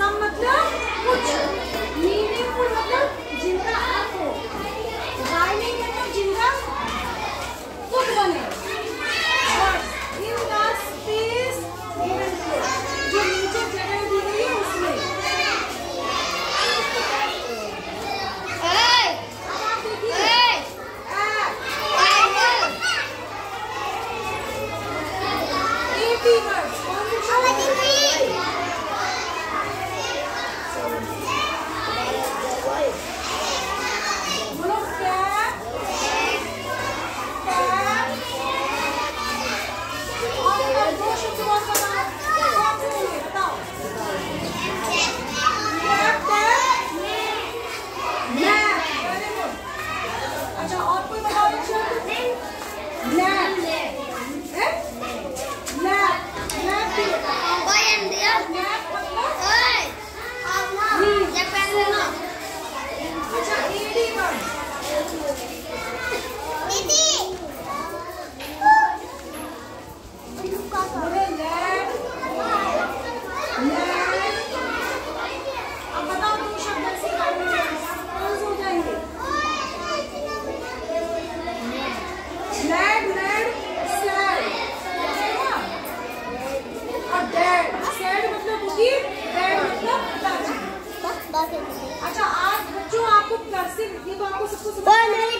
सम मतलब कुछ, मीनिंगफुल मतलब जिनका अर्थ हो, राइमिंग मतलब जिनका तुक बने। In the space given below, जो नीचे जगह दी गई है उसमें। अच्छा आज बच्चों आपको कर्सिव, ये तो आपको सबको समझ